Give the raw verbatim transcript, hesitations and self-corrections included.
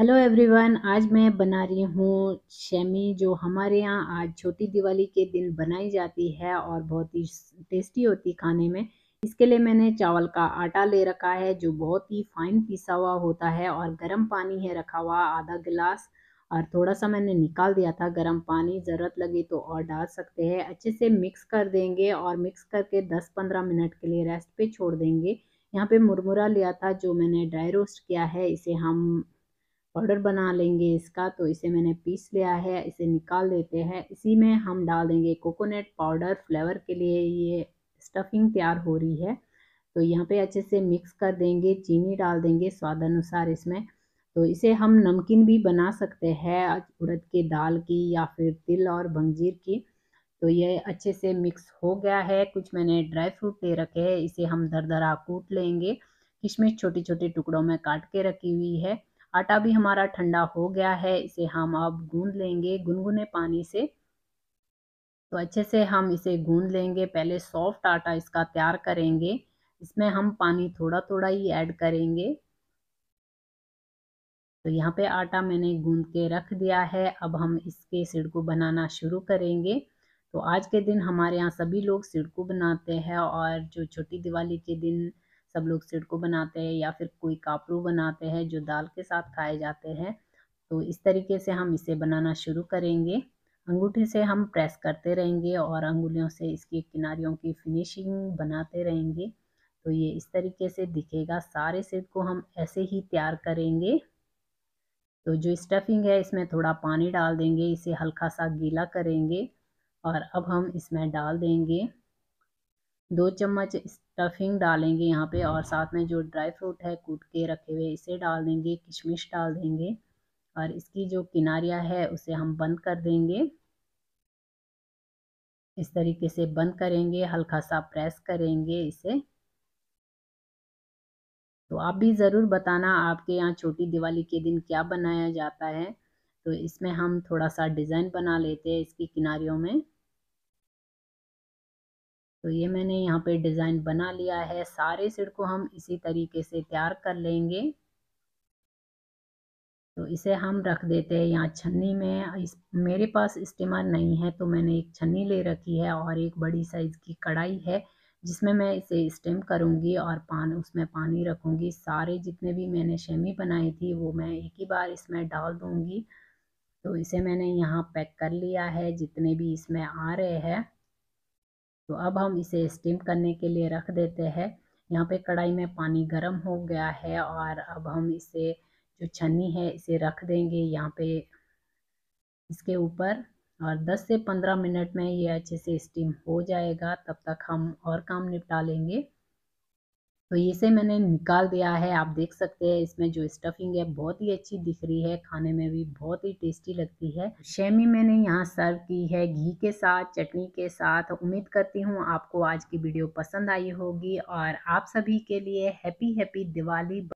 Hello everyone, आज मैं बना रही हूँ शेमी, जो हमारे यहाँ आज छोटी दिवाली के दिन बनाई जाती है और बहुत ही टेस्टी होती है खाने में। इसके लिए मैंने चावल का आटा ले रखा है जो बहुत ही फाइन पिसा हुआ होता है, और गर्म पानी है रखा हुआ आधा गिलास, और थोड़ा सा मैंने निकाल दिया था गर्म पानी। ज़रूरत लगी तो और डाल सकते हैं। अच्छे से मिक्स कर देंगे और मिक्स करके दस पंद्रह मिनट के लिए रेस्ट पे छोड़ देंगे। यहाँ पे मुरमुरा लिया था जो मैंने ड्राई रोस्ट किया है, इसे हम पाउडर बना लेंगे इसका। तो इसे मैंने पीस लिया है, इसे निकाल देते हैं। इसी में हम डाल देंगे कोकोनट पाउडर फ्लेवर के लिए। ये स्टफिंग तैयार हो रही है, तो यहाँ पे अच्छे से मिक्स कर देंगे। चीनी डाल देंगे स्वाद अनुसार इसमें। तो इसे हम नमकीन भी बना सकते हैं उड़द के दाल की या फिर तिल और भंजीर की। तो ये अच्छे से मिक्स हो गया है। कुछ मैंने ड्राई फ्रूट ले रखे हैं, इसे हम दरदरा कूट लेंगे। किशमिश छोटे छोटे टुकड़ों में काट के रखी हुई है। आटा भी हमारा ठंडा हो गया है, इसे हम अब गूंद लेंगे गुनगुने पानी से। तो अच्छे से हम इसे गूंद लेंगे। पहले सॉफ्ट आटा इसका तैयार करेंगे। इसमें हम पानी थोड़ा थोड़ा ही ऐड करेंगे। तो यहाँ पे आटा मैंने गूंद के रख दिया है। अब हम इसके सिडको बनाना शुरू करेंगे। तो आज के दिन हमारे यहाँ सभी लोग सिडको बनाते हैं, और जो छोटी दिवाली के दिन सब लोग सिडको बनाते हैं या फिर कोई कापरू बनाते हैं जो दाल के साथ खाए जाते हैं। तो इस तरीके से हम इसे बनाना शुरू करेंगे। अंगूठे से हम प्रेस करते रहेंगे और अंगुलियों से इसकी किनारियों की फिनिशिंग बनाते रहेंगे। तो ये इस तरीके से दिखेगा। सारे सिडको हम ऐसे ही तैयार करेंगे। तो जो स्टफिंग है इसमें थोड़ा पानी डाल देंगे, इसे हल्का सा गीला करेंगे, और अब हम इसमें डाल देंगे दो चम्मच स्टफिंग डालेंगे यहाँ पे, और साथ में जो ड्राई फ्रूट है कूट के रखे हुए इसे डाल देंगे, किशमिश डाल देंगे, और इसकी जो किनारियाँ है उसे हम बंद कर देंगे। इस तरीके से बंद करेंगे, हल्का सा प्रेस करेंगे इसे। तो आप भी ज़रूर बताना आपके यहाँ छोटी दिवाली के दिन क्या बनाया जाता है। तो इसमें हम थोड़ा सा डिज़ाइन बना लेते हैं इसकी किनारियों में। तो ये मैंने यहाँ पे डिज़ाइन बना लिया है। सारे सिर को हम इसी तरीके से तैयार कर लेंगे। तो इसे हम रख देते हैं यहाँ छन्नी में। इस मेरे पास स्टीमर नहीं है, तो मैंने एक छन्नी ले रखी है और एक बड़ी साइज़ की कढ़ाई है जिसमें मैं इसे स्टीम करूँगी, और पानी उसमें पानी रखूँगी। सारे जितने भी मैंने शेमी बनाई थी वो मैं एक ही बार इसमें डाल दूँगी। तो इसे मैंने यहाँ पैक कर लिया है जितने भी इसमें आ रहे हैं। तो अब हम इसे स्टीम करने के लिए रख देते हैं। यहाँ पे कढ़ाई में पानी गर्म हो गया है, और अब हम इसे जो छन्नी है इसे रख देंगे यहाँ पे इसके ऊपर, और दस से पंद्रह मिनट में ये अच्छे से स्टीम हो जाएगा। तब तक हम और काम निपटा लेंगे। तो इसे मैंने निकाल दिया है। आप देख सकते हैं इसमें जो स्टफिंग है बहुत ही अच्छी दिख रही है, खाने में भी बहुत ही टेस्टी लगती है। शेमी मैंने यहाँ सर्व की है घी के साथ, चटनी के साथ। उम्मीद करती हूँ आपको आज की वीडियो पसंद आई होगी, और आप सभी के लिए हैप्पी हैप्पी दिवाली।